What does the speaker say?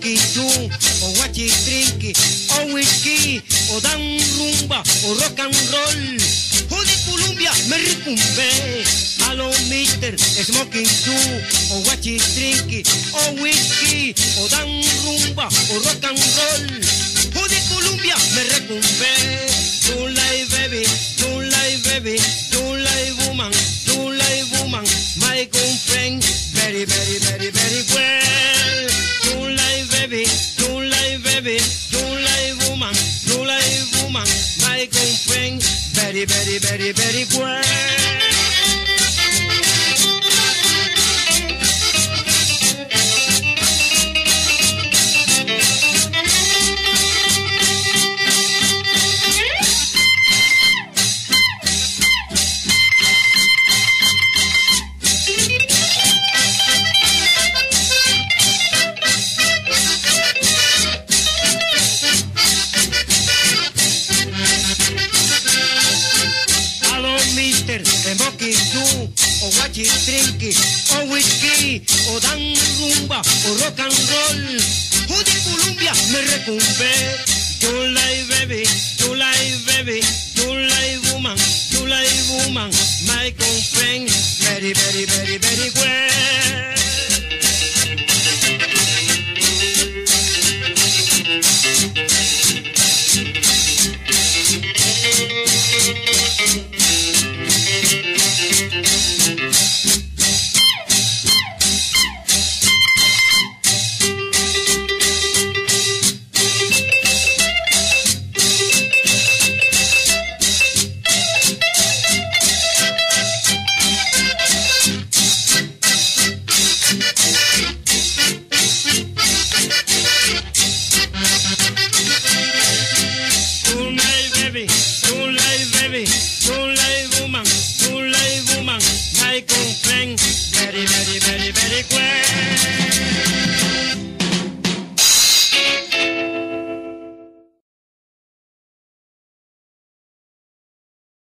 moquitú, o guachitrinqui, o whisky, o dan rumba, o rock and roll. O de Colombia me recumbé, a lo mister, smoking too, o guachitrinqui, o whisky, o dan rumba, o rock and roll. O de Colombia me recumbé, don't lie baby, don't lie baby, don't lie woman, my girlfriend, very, very, very, very well. Don't lie baby, don't lie baby, don't lie woman, my girlfriend, very, very, very, very well. Moquitú, o guachitrinqui, o whisky, o dan rumba, o rock and roll. O de Colombia me recumbé, don't lie baby, don't lie baby, don't lie woman, my girlfriend, very, very, very, very well. My girlfriend, very, very, very, very well.